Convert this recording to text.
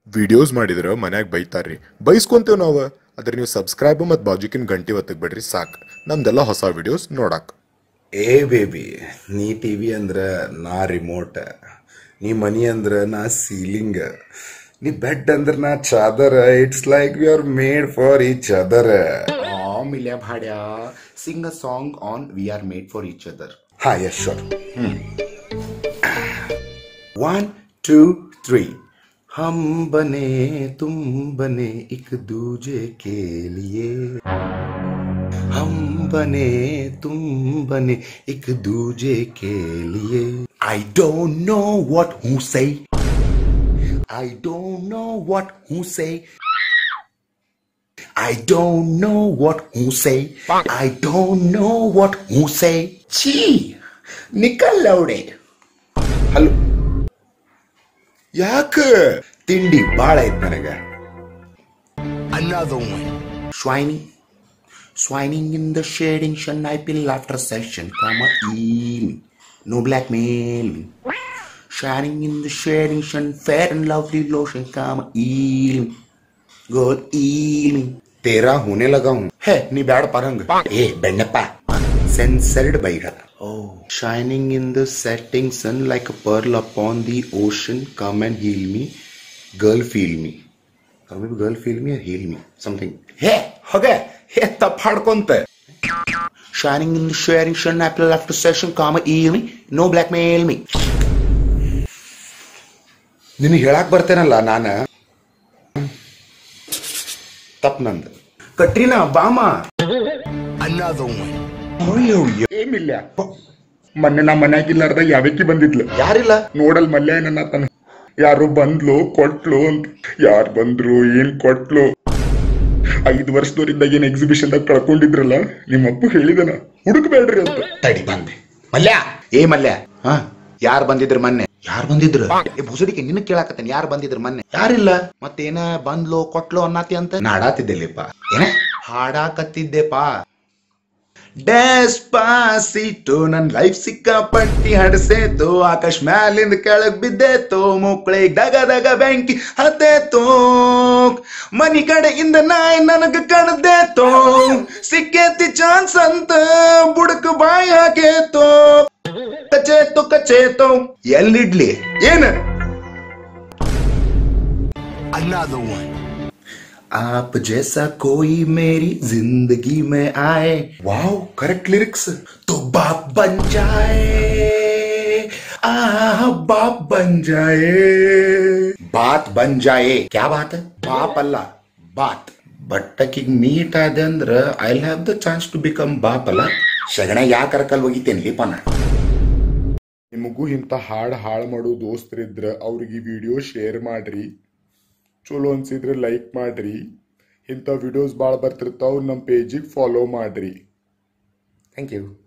Videos ಮಾಡಿದ್ರೆ ಮನ್ಯಾಗ ಬೈತಾರ್ರಿ ಬೈಸ್ಕೊಂತೇವ್ ನಾವು ಅದ್ರ ನೀವು ಸಬ್ಸ್ಕ್ರೈಬ್ ಮತ್ತು ಬಾಜುಕಿನ ಗಂಟೆ ಒತ್ತಕ್ ಬಿಡ್ರಿ ಸಾಕು ನಮ್ದೆಲ್ಲ ಹೊಸ ವಿಡಿಯೋಸ್ ನೋಡಕ್. ಏ ಬೇಬಿ, ನೀ ಟಿವಿ ಅಂದ್ರ ನಾ ರಿಮೋಟ್, ನೀ ಮನಿ ಅಂದ್ರ ನಾ ಸೀಲಿಂಗ್, ನೀ ಬೆಡ್ ಅಂದ್ರ ನಾ ಚಾದರ್. It's like we are made for each other. मिल्या भाड्या sing a song on we are made for each other. हा यस श्योर. 1 2 3. हम बने तुम बने एक दूजे के लिए, हम बने तुम बने एक दूजे के लिए. I don't know what who say, I don't know what who say, I don't know what who say, I don't know what who say. ಛೀ ನಿಕಲ್ ಲೌಡೆ. ಹಲೋ, ಯಾಕ ತಿಂಡಿ ಬಾಳ ಐತ್ ನನಗ. Another one. Swining in the shading shun I pill after session, comma eat me, no blackmail me. Shining in the shading shun fair and lovely lotion, comma eat me, God eat me. तेरा होने लगा हूँ है नी bed परंग ए बेन्नप्पा censored बहिरा. Oh, shining in the setting sun like a pearl upon the ocean, come and heal me, girl feel me, or maybe girl feel me or heal me something. Hey हो गया हे तब हाड़कोंते. Shining in the sharing sun apple after session, come and heal me, no blackmail me. ನಿನಗೆ ಹೇಳಕ್ ಬರ್ತೇನಲ್ಲ ನಾನ ತಪ್ಪ ನಂದು. ಕಟ್ರಿನಾ Bama. Another one. ಏನಿಲ್ಲ, ಮೊನ್ನೆ ನಾ ಮನ್ಯಾಗಿಲ್ಲಾರ್ದ ಯಾವಕ್ಕಿ ಬಂದಿದ್ಲು. ಯಾರಿಲ್ಲ ನೋಡಲ್ ಮಲ್ಯ ಏನನ್ನ ಯಾರು ಬಂದ್ಲು ಕೊಟ್ಲು ಅಂತ. ಯಾರು ಬಂದ್ರು ಏನ್ ಕೊಟ್ಲು? 5 ವರ್ಷದವರಿಂದ ಏನ್ ಎಕ್ಸಿಬಿಷನ್ ದಾಗ ಕಳ್ಕೊಂಡಿದ್ರಲ್ಲ ನಿಮ್ಮಪ್ಪ ಹೇಳಿದನ ಹುಡುಕ್ಬೇಡ್ರಿ ಅಂತ. ತಡಿ ಬಂದೆ ಮಲ್ಯ. ಏ ಮಲ್ಯ, ಹ ಯಾರು ಬಂದಿದ್ರು ಮೊನ್ನೆ? ಯಾರು ಬಂದಿದ್ರು? ಏ ಭೂಸಡಿಕೆ ನಿನ್ನ ಕೇಳಾಕತ್ತೇನೆ, ಯಾರು ಬಂದಿದ್ರು ಮೊನ್ನೆ? ಯಾರಿಲ್ಲ. ಮತ್ತೇನ ಬಂದ್ಲು ಕೊಟ್ಲು ಅನ್ನತಿ ಅಂತ ನಾಡಾತಿದ್ದೆಲ್ಲಿಪ್ಪ. ಏನ ಹಾಡಾಕತ್ತಿದ್ದೆಪಾ. ಡೆಸ್ಪಾಸಿಟೋ ನನ್ ಲೈಫ್ ಸಿಕ್ಕಾಪಟ್ಟಿ ಹಡಸೇತೋ, ಆಕಾಶ್ ಮ್ಯಾಲಿಂದ ಕೆಳಗ್ ಬಿದ್ದೇತೋ, ಮುಕ್ಳಿಗ್ ದಗ ದಗ ಬೆಂಕಿ ಹತ್ತೇತೋ, ಮನಿ ಕಡೆಯಿಂದ ನಾಯಿ ನನಗ ಕಣದೇತೋ, ಸಿಕ್ಕೇತಿ ಚಾನ್ಸ್ ಅಂತ ಬುಡಕ್ ಬಾಯಿ ಹಾಕೇತೋ, ಕಚೇತೋ ಕಚೇತೋ. ಎಲ್ಲಿಡ್ಲಿ ಏನ? Another one. आप जैसा कोई मेरी जिंदगी में आए, वाओ करेक्ट लिरिक्स, तो बाप बन जाए, बाप बन जाए, बात बन जाए. क्या बात है? बाप अल्ला बात. ಬಟ್ಟಕಿಗ್ ನೀಟ್ ಆದೆ ಅಂದ್ರ I have the chance to become ಬಾಪ್ ಅಲ್ಲ. ಶಗಣೆ ಯಾಕರ ಕಲ್ ಹೋಗಿತೇನ್ಲಿಪ್ಪ ನಾ. ನಿಮಗೂ ಇಂಥ ಹಾಳು ಮಾಡೋ ದೋಸ್ತರಿದ್ರ ಅವ್ರಿಗೆ ಈ ವಿಡಿಯೋ ಶೇರ್ ಮಾಡ್ರಿ. ಚಲೋ ಅನ್ಸಿದ್ರೆ ಲೈಕ್ ಮಾಡ್ರಿ. ಇಂಥ ವಿಡಿಯೋಸ್ ಭಾಳ ಬರ್ತಿರ್ತಾವ. ನಮ್ಮ ಪೇಜಿಗೆ ಫಾಲೋ ಮಾಡ್ರಿ. Thank you.